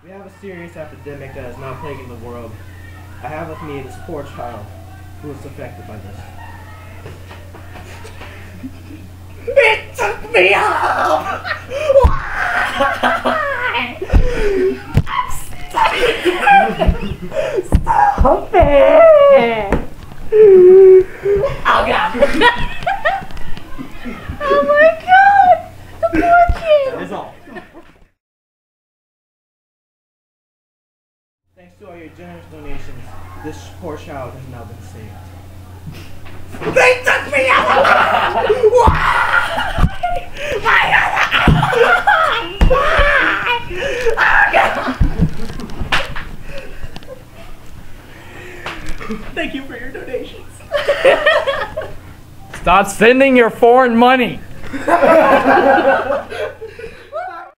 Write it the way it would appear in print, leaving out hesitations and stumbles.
We have a serious epidemic that is now plaguing the world. I have with me this poor child who was affected by this. It took me off! Why? Stop it! Oh God! Oh my God! The poor kid! That is all. Thanks to all your generous donations, this poor child has now been saved. They took me out! Why? Why? Oh God! Thank you for your donations. Stop sending your foreign money.